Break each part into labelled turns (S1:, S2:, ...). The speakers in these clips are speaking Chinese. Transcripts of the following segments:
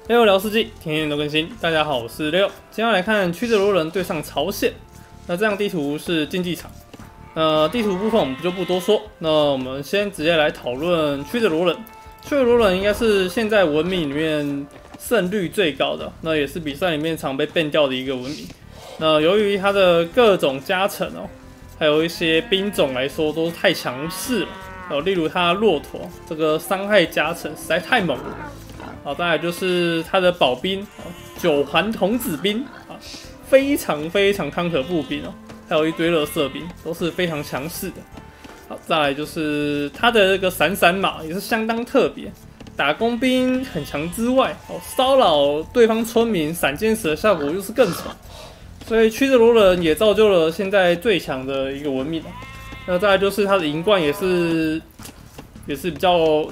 S1: 六聊世纪，天天都更新。大家好，我是六。今天要来看曲折罗人对上朝鲜。那这样地图是竞技场。地图部分我们就不多说。那我们先直接来讨论曲折罗人。曲折罗人应该是现在文明里面胜率最高的，那也是比赛里面常被 ban 掉的一个文明。那由于它的各种加成哦，还有一些兵种来说都太强势了。例如它骆驼这个伤害加成实在太猛了。好，再来就是他的保兵，九环童子兵啊，非常康可步兵哦，还有一堆垃圾兵，都是非常强势的。好，再来就是他的这个闪闪马也是相当特别，打工兵很强之外，骚扰对方村民闪电石的效果又是更强，所以曲折罗人也造就了现在最强的一个文明。那再来就是他的银冠也是比较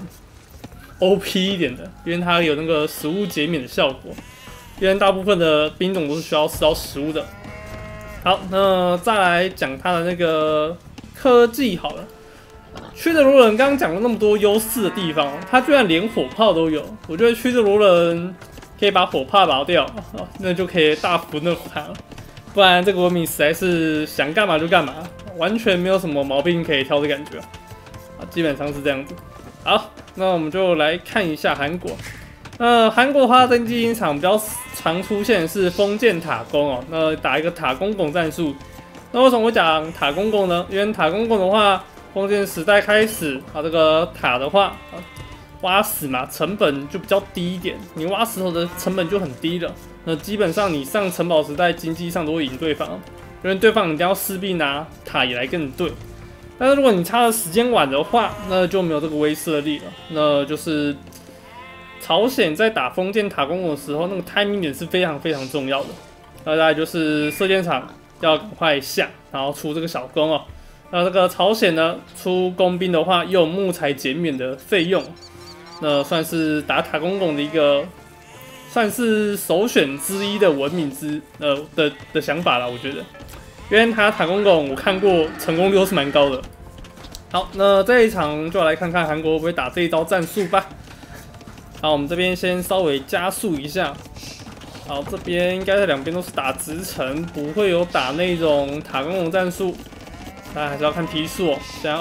S1: OP 一点的，因为它有那个食物减免的效果，因为大部分的兵种都是需要吃到食物的。好，那再来讲它的那个科技好了。曲折罗人刚刚讲了那么多优势的地方，它居然连火炮都有。我觉得曲折罗人可以把火炮拔掉，那就可以大幅nerf它了。不然这个文明实在是想干嘛就干嘛，完全没有什么毛病可以挑的感觉。基本上是这样子。好，那我们就来看一下韩国。韩国的话，在竞技场比较常出现的是封建塔攻哦。那打一个塔公公战术。那为什么会讲塔公公呢？因为塔公公的话，封建时代开始这个塔的话，挖石嘛，成本就比较低一点。你挖石头的成本就很低了。那基本上你上城堡时代经济上都会赢对方，因为对方一定要势必拿塔也来跟你对。但是如果你插的时间晚的话，那就没有这个威慑力了。那就是朝鲜在打封建塔公公的时候，那个 timing 点是非常重要的。那再来就是射箭场要赶快下，然后出这个小弓哦。那这个朝鲜呢，出工兵的话又有木材减免的费用，那算是打塔公公的一个算是首选之一的文明的想法啦，我觉得。因为他塔公公我看过成功率都是蛮高的。好，那这一场就来看看韩国会不会打这一招战术吧。好，我们这边先稍微加速一下。好，这边应该是两边都是打直城，不会有打那种塔公公战术。大家还是要看批数哦。现在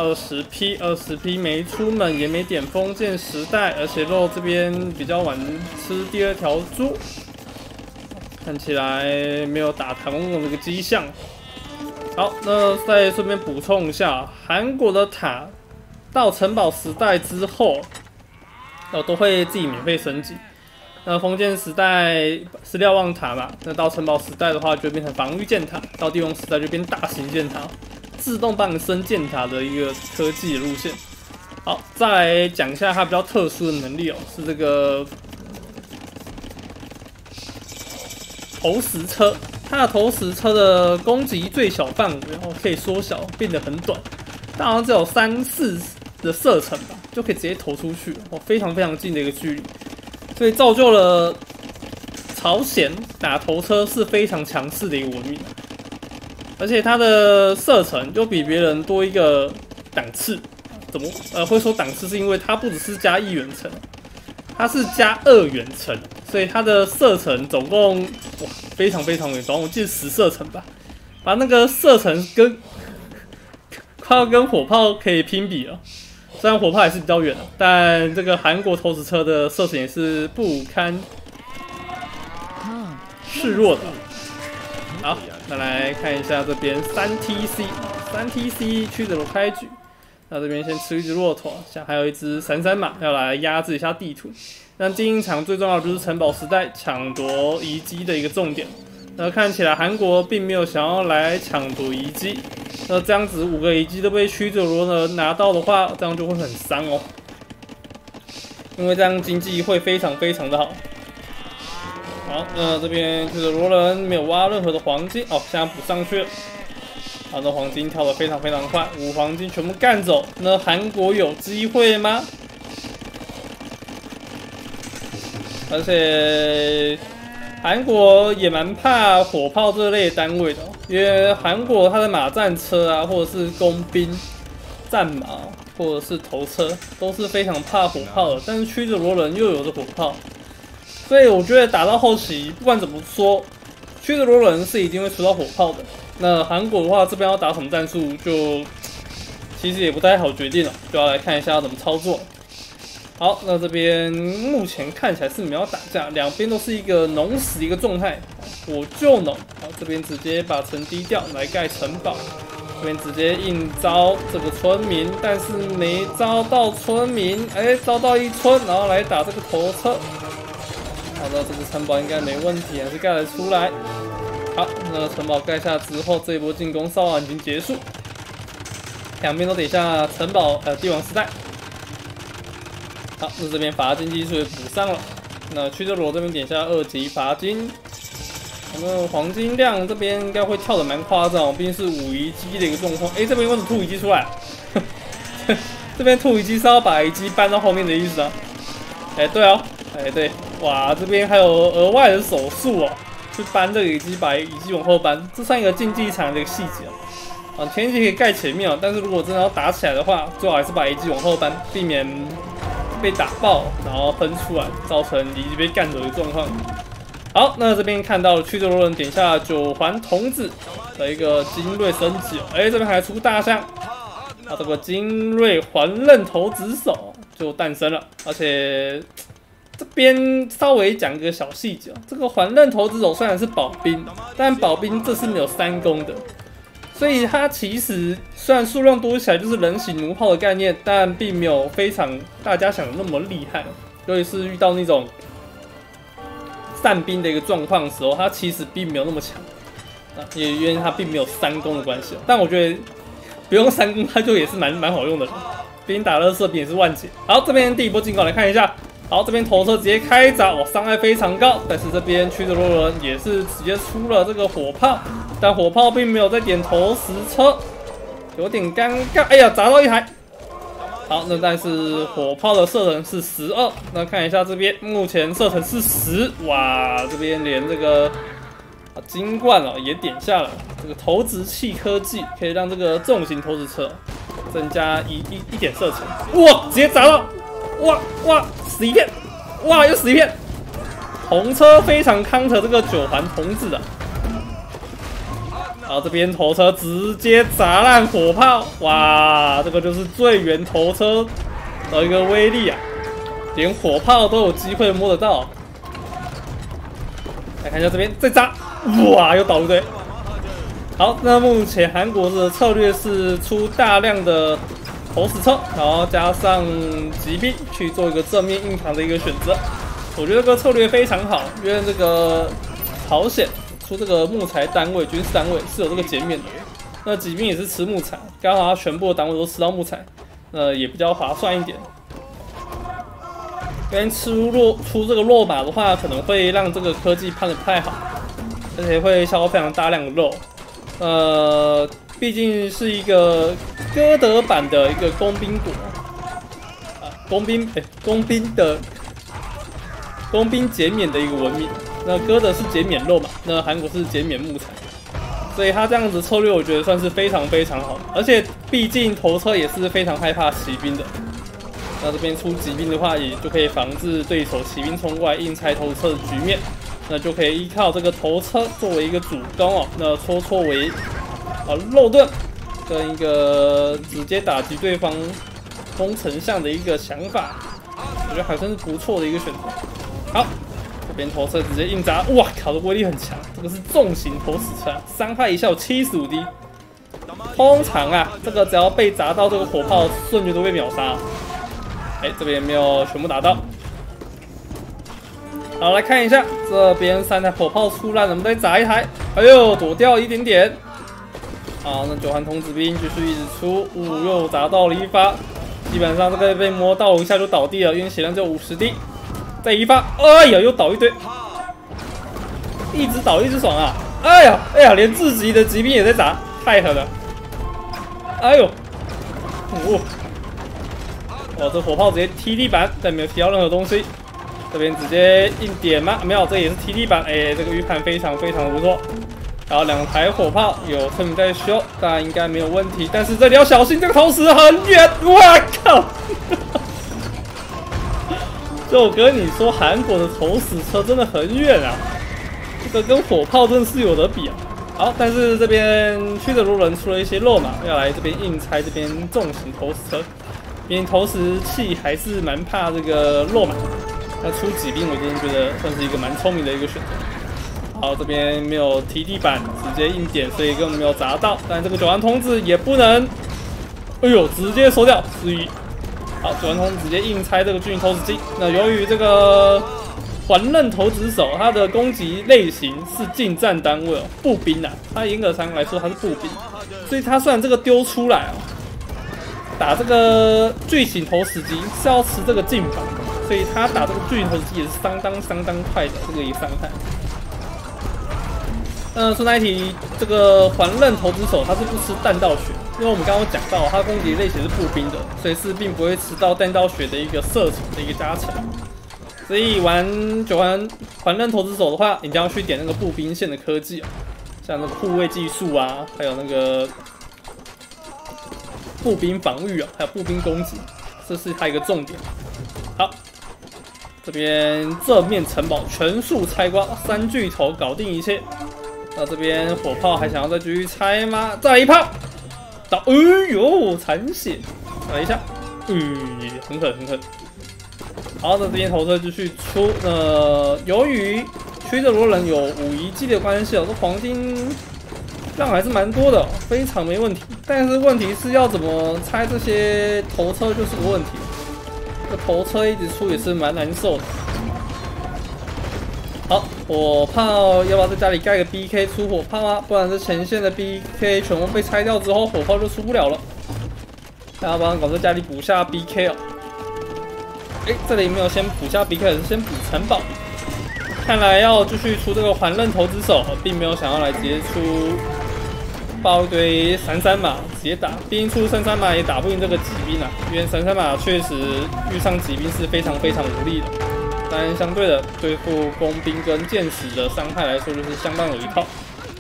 S1: 20批没出门，也没点封建时代，而且肉这边比较晚吃第二条猪，看起来没有打塔公公这个迹象。好，那再顺便补充一下，韩国的塔到城堡时代之后，都会自己免费升级。那封建时代是瞭望塔嘛，那到城堡时代的话就变成防御箭塔，到帝王时代就变大型箭塔，自动帮你升箭塔的一个科技的路线。好，再来讲一下它比较特殊的能力哦，是这个投石车。它的投石车的攻击最小范围可以缩小，变得很短，大概只有3-4的射程吧，就可以直接投出去，非常近的一个距离，所以造就了朝鲜打头车是非常强势的一个文明，而且它的射程就比别人多一个档次。怎么会说档次？是因为它不只是加1远程，它是加2远程，所以它的射程总共非常远，我记得10射程吧，把那个射程快要跟火炮可以拼比了。虽然火炮还是比较远的，但这个韩国投石车的射程也是不堪示弱的。好，再来看一下这边3TC 曲折罗开局。那这边先吃一只骆驼，还有一只闪闪马要来压制一下地图。那竞技场最重要的就是城堡时代抢夺遗迹的一个重点。那看起来韩国并没有想要来抢夺遗迹。那这样子5个遗迹都被曲折罗人拿到的话，这样就会很伤哦。因为这样经济会非常的好。好，那这边曲折罗人没有挖任何的黄金哦，现在补上去了。好，那黄金跳得非常快，5黄金全部干走。那韩国有机会吗？而且韩国也蛮怕火炮这类单位的因为韩国它的马战车啊，或者是工兵、战马，或者是头车，都是非常怕火炮的。但是曲折罗人又有着火炮， 所以我觉得打到后期，不管怎么说，驱逐罗人是一定会出到火炮的。那韩国的话，这边要打什么战术，就其实也不太好决定了，就要来看一下要怎么操作。好，那这边目前看起来是没有打架，两边都是一个农死一个状态，火救农。好，这边直接把城低调来盖城堡，这边直接硬招这个村民，但是没招到村民，招到一村，然后来打这个头车。好的，这个城堡应该没问题，还是盖得出来。好，那城堡盖下之后，这一波进攻稍晚已经结束，两边都得下城堡帝王时代。好，那这边罚金技术也补上了。那驱逐罗这边点下2级罚金，我们黄金量这边应该会跳得蛮夸张，毕竟是5遗迹的一个状况。这边为什么吐遗迹出来？这边吐遗迹是要把遗迹搬到后面的意思啊？对哦，对，哇，这边还有额外的手速哦，去搬这个遗迹，把遗迹往后搬，这算一个竞技场的一个细节啊。前期可以盖前面哦，但是如果真的要打起来的话，最好还是把遗迹往后搬，避免被打爆，然后喷出来，造成遗迹被干走的状况。好，那这边看到了驱逐罗人点下9环童子的一个精锐升级哦，这边还出大象，这个精锐环刃头子手就诞生了，而且这边稍微讲一个小细节，这个环刃头子手虽然是保兵，但保兵这是没有3攻的。所以它其实虽然数量多起来就是人形弩炮的概念，但并没有非常大家想的那么厉害。尤其是遇到那种散兵的一个状况的时候，它其实并没有那么强。也因为它并没有3攻的关系。但我觉得不用3攻，它就也是蛮好用的了。毕竟打垃圾兵也是万劫。好，这边第一波进攻来看一下。好，这边头车直接开闸，伤害非常高。但是这边驱逐罗人也是直接出了这个火炮，但火炮并没有在点投石车，有点尴尬。砸到一台。好，那但是火炮的射程是12，那看一下这边目前射程是10，哇，这边连这个金冠也点下了。这个投掷器科技可以让这个重型投掷车增加一点射程。哇，直接砸到！哇，死一片！哇，又死一片！红车非常counter这个9环童子的。好，这边头车直接砸烂火炮，哇，这个就是最远头车的一个威力啊，连火炮都有机会摸得到。来看一下这边再砸，哇，又倒一堆。好，那目前韩国的策略是出大量的投石车，然后加上骑兵去做一个正面硬扛的一个选择。我觉得这个策略非常好，因为这个朝鲜出这个木材单位、军事单位是有这个减免的。那骑兵也是吃木材，刚好它全部的单位都吃到木材，也比较划算一点。因为出这个落马的话，可能会让这个科技判的不太好，而且会消耗非常大量的肉。毕竟是一个哥德版的一个工兵国工兵减免的一个文明。那哥德是减免肉嘛，那韩国是减免木材，所以他这样子策略我觉得算是非常非常好。而且毕竟头车也是非常害怕骑兵的，那这边出骑兵的话，也就可以防止对手骑兵冲过来硬拆头车的局面。那就可以依靠这个头车作为一个主攻那戳为肉盾跟一个直接打击对方攻城象的一个想法，我觉得还算是不错的一个选择。好，这边投射直接硬砸，哇靠，这威力很强，这个是重型投石车，伤害一下有75滴。通常这个只要被砸到这个火炮，瞬间都被秒杀。这边没有全部打到。好，来看一下这边3台火炮出来，我们再砸一台，躲掉一点点。好，那9环童子兵继续一直出，又砸到了1发，基本上这个被摸到一下就倒地了，因为血量只有50滴。再1发，又倒一堆，一直倒一直爽啊！连自己的骑兵也在砸，太狠了！这火炮直接踢地板，但没有踢到任何东西。这边直接硬点吗？没有，这也是踢地板。这个预判非常非常的不错。然后2台火炮有村民在修，当然应该没有问题。但是这里要小心，这个投石很远。哇靠！ 就我跟你说，韩国的投石车真的很远啊，这个跟火炮真的是有得比啊。好，但是这边曲折罗人出了一些肉嘛，要来这边硬拆这边重型投石车，毕竟投石器还是蛮怕这个肉嘛。那出骑兵，我真的觉得算是一个蛮聪明的一个选择。好，这边没有提地板，直接硬点，所以根本没有砸到。但这个九环童子也不能，哎呦，直接收掉11。好，九环童子直接硬拆这个巨型投石机。那由于这个环刃投掷手，它的攻击类型是近战单位哦，步兵啊，它严格上来说它是步兵，所以它虽然这个丢出来哦，打这个巨型投石机是要吃这个近防，所以它打这个巨型投石机也是相当快的这个一个伤害。顺带一提，这个环刃投掷手它是不吃弹道血，因为我们刚刚讲到它攻击类型是步兵的，所以是并不会吃到弹道血的一个射程的一个加成。所以玩9环刃投掷手的话，你就要去点那个步兵线的科技哦，像那个护卫技术啊，还有那个步兵防御啊，还有步兵攻击，这是它一个重点。好，这边正面城堡全数拆光，3巨头搞定一切。那这边火炮还想要再继续拆吗？再来一炮，到，哎呦，残血，再来一下，很狠。好，那这边投射继续出。由于曲折罗人有5遗迹的关系哦，这黄金量还是蛮多的，非常没问题。但是问题是要怎么拆这些头车就是个问题。这头车一直出也是蛮难受的。好，火炮要不要在家里盖个 BK 出火炮啊？不然这前线的 BK 全部被拆掉之后，火炮就出不了了。大家帮搞在家里补下 BK 哦。这里没有先补下 BK， 是先补城堡。看来要继续出这个环刃投掷手，并没有想要来直接出爆一堆33马直接打，毕竟出33马也打不赢这个骑兵啊，因为33马确实遇上骑兵是非常无力的。但相对的，对付工兵跟剑士的伤害来说，就是相当有一套。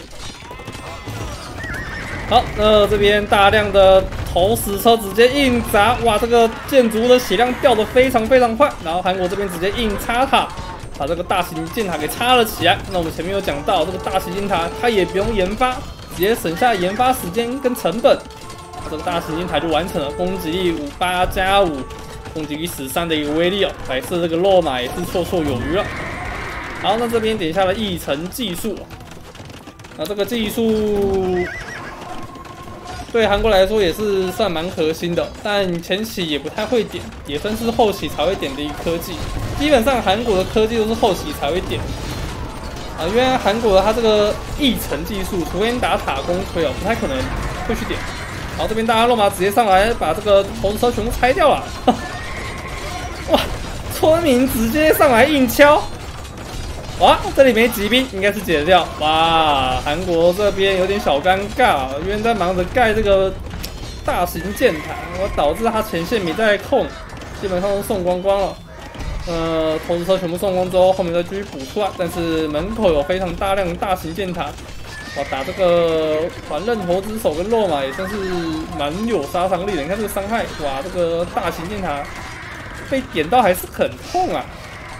S1: 好，那这边大量的投石车直接硬砸，哇，这个建筑的血量掉得非常快。然后韩国这边直接硬插塔，把这个大型箭塔给插了起来。那我们前面有讲到，这个大型箭塔它也不用研发，直接省下研发时间跟成本，这个大型箭塔就完成了，攻击力58+5。攻击力13的一个威力哦，来自这个肉马也是绰绰有余了。好，那这边点下了议程技术，那这个技术对韩国来说也是算蛮核心的，但前期也不太会点，也算是后期才会点的一个科技。基本上韩国的科技都是后期才会点啊，因为韩国的它这个议程技术，除非你打塔攻推哦，不太可能会去点。好，这边大家肉马直接上来把这个投石车全部拆掉了。哇！村民直接上来硬敲，哇！这里没骑兵，应该是解得掉。哇！韩国这边有点小尴尬，因为在忙着盖这个大型箭塔，导致他前线没带控，基本上都送光了。投石车全部送光之后，后面再继续补出来，但是门口有非常大量的大型箭塔。哇，打这个环刃投掷手跟肉马也算是蛮有杀伤力的。你看这个伤害，哇，这个大型箭塔被点到还是很痛啊。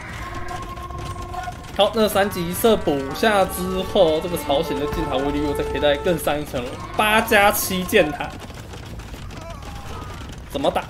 S1: 好，那3级射补下之后，这个朝鲜的箭塔威力又再可以再更上一层楼，8+7箭塔，怎么打？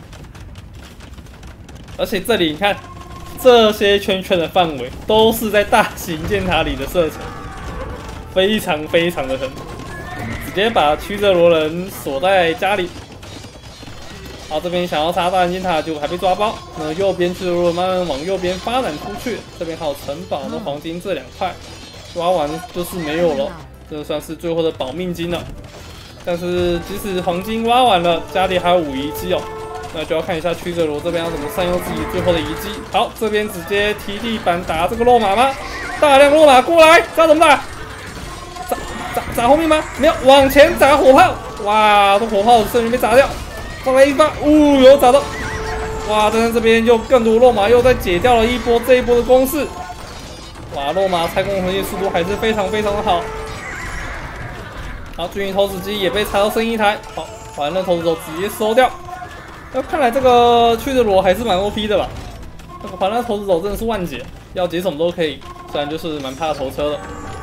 S1: 而且这里你看，这些圈圈的范围都是在大型箭塔里的射程。非常的狠，直接把曲折罗人锁在家里。好，这边想要杀大型箭塔，结果还被抓包。那右边曲折罗人慢慢往右边发展出去，这边还有城堡、那黄金这2块，挖完就是没有了，这算是最后的保命金了。但是即使黄金挖完了，家里还有5遗迹哦，那就要看一下曲折罗这边要怎么善用自己最后的遗迹。好，这边直接踢地板打这个肉马吗？大量肉马过来，知道怎么打？砸后面吗？没有，往前砸火炮！哇，这火炮瞬间被砸掉，再来一发，有砸到！哇，但是这边又更多肉马又再解掉了这一波的攻势。哇，肉马拆攻回去速度还是非常的好。好，巨型投石机也被拆到剩一台，好，环刃投石手直接收掉。看来这个曲折罗还是蛮 OP 的吧？ 那个环绕投掷手真的是万解，要解什么都可以，虽然就是蛮怕头车的。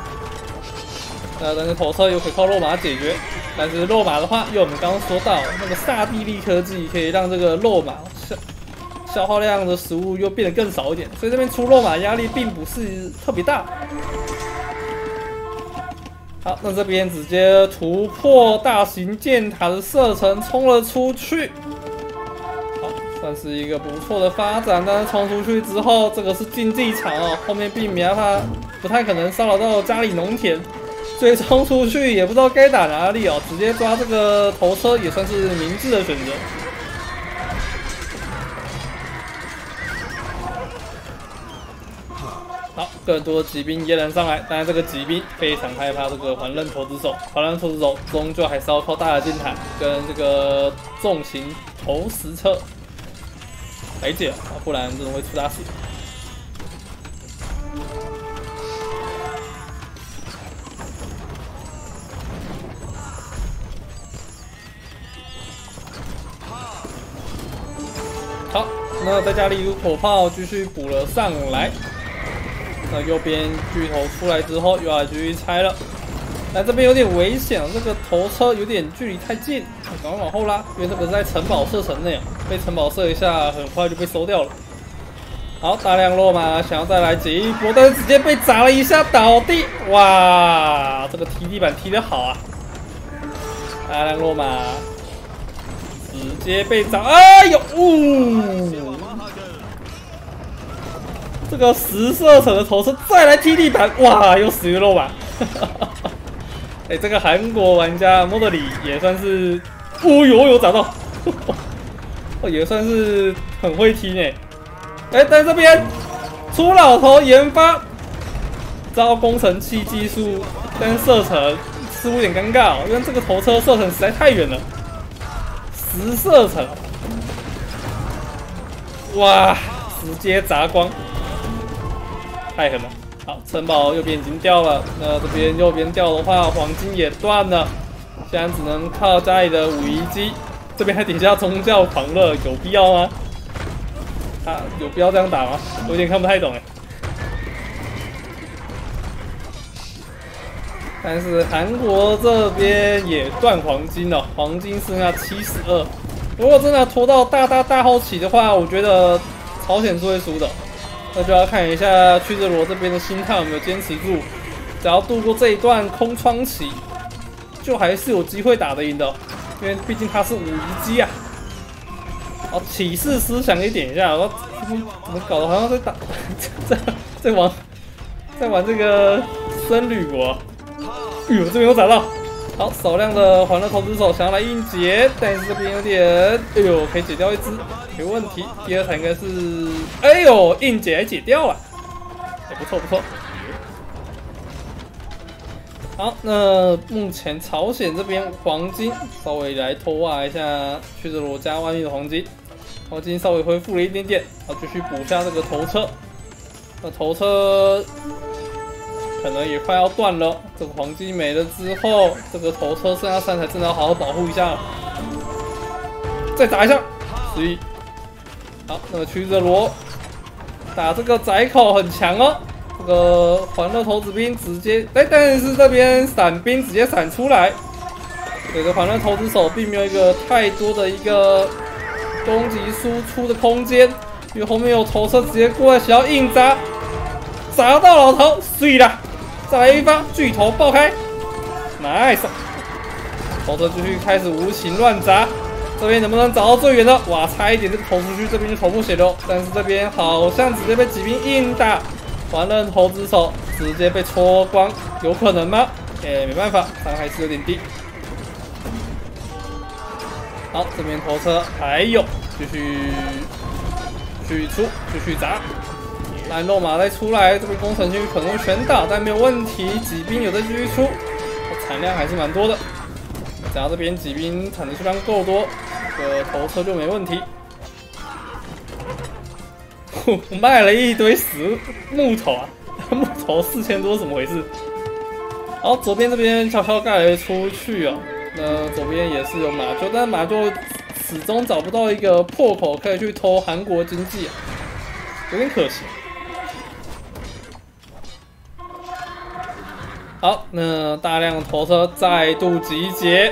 S1: 但是头车又可以靠肉马解决，但是肉马的话，因为我们刚刚说到那个萨蒂利科技可以让这个肉马消耗量的食物又变得更少一点，所以这边出肉马压力并不是特别大。好，那这边直接突破大型箭塔的射程，冲了出去。好，算是一个不错的发展。但是冲出去之后，这个是竞技场哦，后面并没办法，不太可能骚扰到家里农田。所以冲出去也不知道该打哪里哦，直接抓这个头车也算是明智的选择。好，更多的骑兵也能上来，当然这个骑兵非常害怕这个环刃投掷手，环刃投掷手终究还是要靠大的箭塔跟这个重型投石车来解啊，不然这种会出大事。好，那在家里有火炮继续补了上来。那右边巨头出来之后，又要继续拆了。但这边有点危险，这个头车有点距离太近，赶快往后拉，因为这个是在城堡射程内啊，被城堡射一下，很快就被收掉了。好，大量肉马想要再来解一波，但是直接被砸了一下倒地。哇，这个踢地板踢得好啊！大量肉马。直接被砸，哎呦，这个10射程的头车再来踢地板，哇，又死于肉马。哎，这个韩国玩家莫德里也算是，有找到，也算是很会踢呢。哎，但这边出老头研发招工程器技术，但是射程似乎有点尴尬哦，因为这个头车射程实在太远了。10射程，哇，直接砸光，太狠了！好，城堡右边已经掉了，那这边右边掉的话，黄金也断了，现在只能靠家里的武夷机。这边还底下宗教狂热，有必要吗？啊，有必要这样打吗？我有点看不太懂哎。但是韩国这边也断黄金了，黄金剩下72。如果真的拖到大后期的话，我觉得朝鲜是会输的。那就要看一下屈哲罗这边的心态有没有坚持住，只要度过这一段空窗期，就还是有机会打得赢的。因为毕竟他是武夷机啊。好，启示思想给点一下，我怎么搞得好像在打在玩这个僧侣国。这边有找到，好少量的环热投掷手想要来硬解，但是这边有点，可以解掉一只，没问题。第二台应该是，硬解还解掉了，不错不错。好，那目前朝鲜这边黄金稍微来偷挖一下屈哲罗家外面的黄金稍微恢复了一点点，好继续补下这个头车，那头车。可能也快要断了，这个黄金没了之后，这个头车剩下3台，真的要好好保护一下了。再打一下，11。好，那个屈哲罗打这个窄口很强哦。这个环热投掷兵直接，但是这边伞兵直接闪出来，对，这环热投掷手并没有一个太多的一个攻击输出的空间，因为后面有头车直接过来想要硬砸，砸到老头，碎了。再来一发，巨头爆开 ，nice！ 头车继续开始无情乱砸，这边能不能找到最远的？哇，差一点这个投出去，这边就头破血流。但是这边好像直接被骑兵硬打，环刃投掷手直接被戳光，有可能吗？没办法，伤害是有点低。好，这边头车还有，继续出，继续砸。蓝肉马再出来，这边工程区可能会全打，但没有问题。骑兵有在继续出，产量还是蛮多的。只要这边骑兵产的数量够多，这个头车就没问题。卖了一堆死木头啊，木头4000多，怎么回事？好，左边这边悄悄盖了出去啊。那左边也是有马厩，但是马厩始终找不到一个破口可以去偷韩国经济啊。 有点可惜。好，那大量头车再度集结。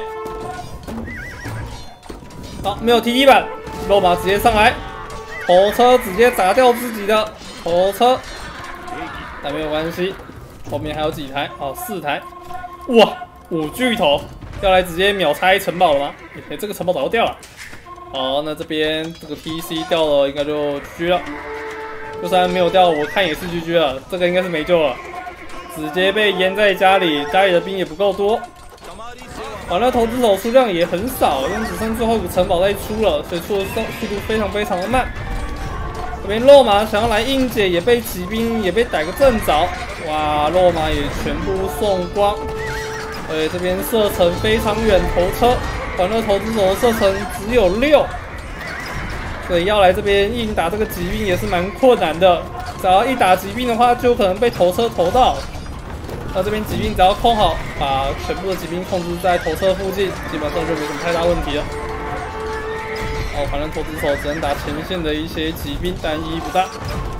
S1: 好，没有 TT 板，肉马直接上来，头车直接砸掉自己的头车，但没有关系，后面还有几台？哦，4台。哇，5巨头要来直接秒拆城堡了吗？这个城堡早就掉了。好，那这边这个 PC 掉了，应该就 GG 了。就算没有掉，我看也是 GG 了。这个应该是没救了。直接被淹在家里，家里的兵也不够多，完了投资手数量也很少，因为只剩最后一个城堡在出了，所以出的速度非常的慢。这边肉马想要来硬解，也被骑兵也被逮个正着，哇，肉马也全部送光。这边射程非常远，头车，完了投资手的射程只有6，所以要来这边硬打这个骑兵也是蛮困难的。只要一打骑兵的话，就有可能被头车投到。那这边骑兵只要控好，把全部的骑兵控制在头车附近，基本上就没什么太大问题了。哦，反正投资手只能打前线的一些骑兵，但意义不大。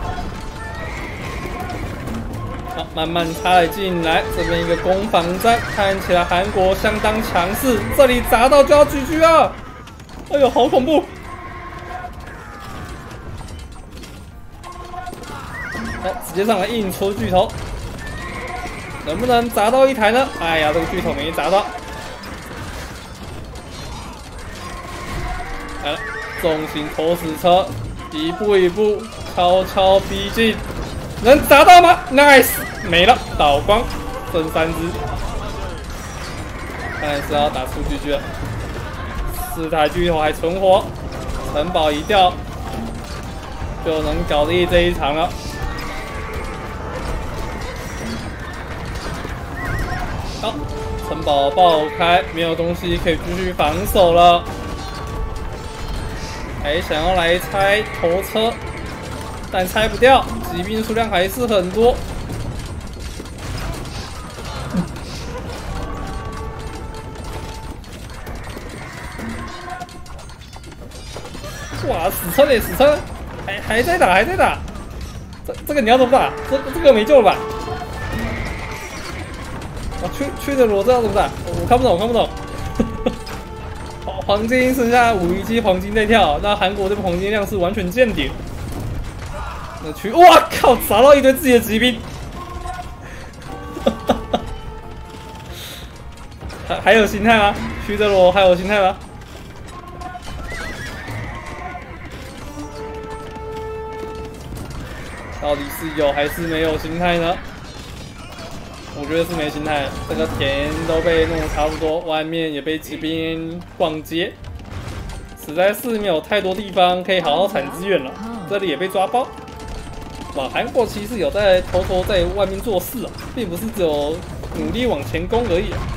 S1: 好，慢慢插了进来，这边一个攻防战，看起来韩国相当强势，这里砸到就要GG啊！哎呦，好恐怖！好，直接上来硬戳巨头。能不能砸到一台呢？哎呀，这个巨头没砸到。来了，重型投石车，一步一步悄悄逼近，能砸到吗 ？Nice， 没了，倒光，剩3只。看来是要打出GG了。4台巨头还存活，城堡一掉，就能搞定这一场了。好，城堡爆开，没有东西可以继续防守了。还想要来拆头车，但拆不掉，骑兵数量还是很多。哇，死撑嘞，死撑，还在打，还在打。这个你要怎么打？这个没救了吧？去的罗这要怎么打？我看不懂，我看不懂。黄金剩下517黄金在跳，那韩国这边黄金量是完全见顶。那哇靠，砸到一堆自己的骑兵。还有心态吗？去的罗还有心态吗？到底是有还是没有心态呢？我觉得是没心态，这个田都被弄得差不多，外面也被骑兵逛街，实在是没有太多地方可以好好产资源了。这里也被抓包。哇，韩国其实有在偷偷在外面做事啊，并不是只有努力往前攻而已啊。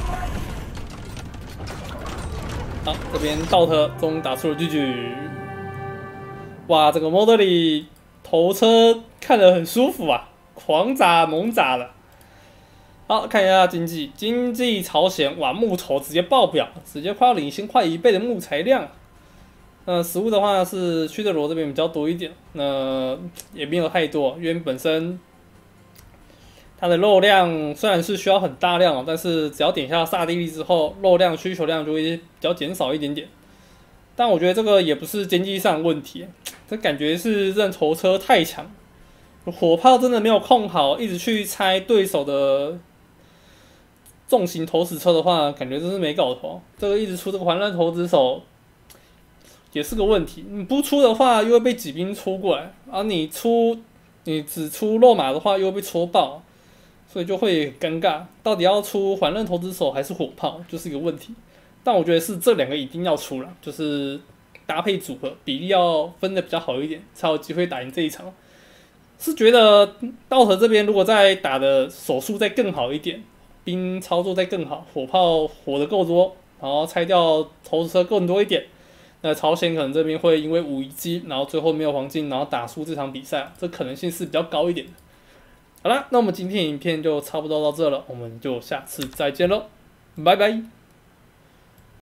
S1: 好，这边道特终于打出了GG。哇，这个 Model 里头车看得很舒服啊，狂砸猛砸了。好，看一下经济朝鲜，哇，木头直接爆表，直接快要领先快1倍的木材量。食物的话是屈德罗这边比较多一点，也没有太多，因为本身它的肉量虽然是需要很大量，但是只要点下萨蒂利之后，肉量需求量就会比较减少一点点。但我觉得这个也不是经济上的问题，这感觉是认头车太强，火炮真的没有控好，一直去拆对手的重型投石车的话，感觉真是没搞头。这个一直出这个环乱投掷手也是个问题。你不出的话，又会被骑兵戳过来，而你只出肉马的话，又会被戳爆，所以就会尴尬。到底要出环乱投掷手还是火炮，就是一个问题。但我觉得是这2个一定要出了，就是搭配组合比例要分的比较好一点，才有机会打赢这一场。是觉得道特这边如果再打的手速再更好一点，兵操作再更好，火炮火的够多，然后拆掉投石车更多一点，那朝鲜可能这边会因为517，然后最后没有黄金，然后打输这场比赛，这可能性是比较高一点的。好啦，那我们今天影片就差不多到这了，我们就下次再见喽，拜拜。